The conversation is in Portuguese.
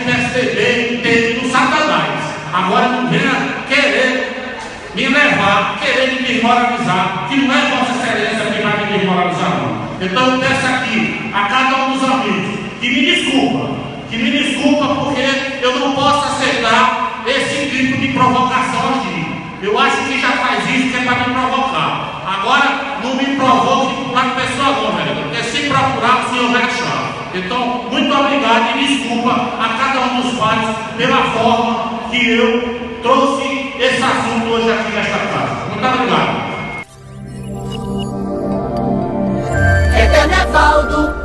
PSDB entende do Satanás. Agora não venha querer me levar, querer me desmoralizar, que não é Vossa Excelência que vai me desmoralizar, não. Então eu peço aqui a cada um dos amigos que me desculpa porque eu não posso aceitar esse tipo de provocação aqui. Eu acho que já faz isso que é para me provocar. Agora não me provoque para pessoa não, vereador, porque se procurar o senhor vai achar. Então, muito obrigado e desculpa a cada um dos pais pela forma que eu trouxe esse assunto hoje aqui nesta casa. Muito obrigado. É Carnaval do